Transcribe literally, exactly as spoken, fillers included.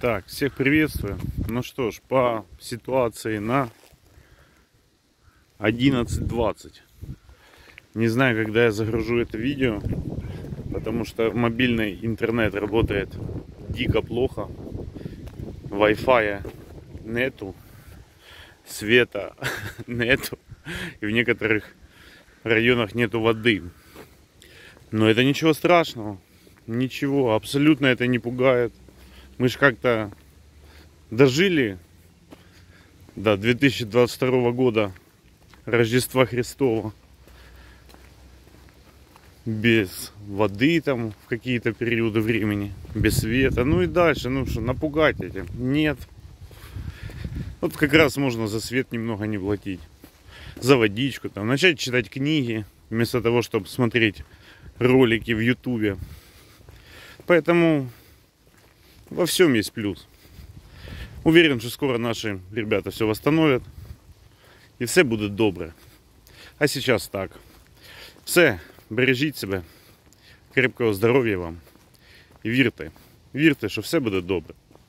Так, всех приветствую. Ну что ж, по ситуации на одиннадцать двадцать. Не знаю, когда я загружу это видео, потому что мобильный интернет работает дико плохо. Wi-Fi нету, света нету, и в некоторых районах нету воды. Но это ничего страшного, ничего, абсолютно это не пугает. Мы же как-то дожили до две тысячи двадцать второго года, Рождества Христова, без воды там в какие-то периоды времени, без света. Ну и дальше, ну что, напугать этим? Нет. Вот как раз можно за свет немного не платить, за водичку, там, начать читать книги, вместо того, чтобы смотреть ролики в ютубе. Поэтому во всем есть плюс. Уверен, что скоро наши ребята все восстановят, і все буде добре. А сейчас так. Все, бережіть себе, крепкого здоров'я вам. І вірте, вірте, що все буде добре.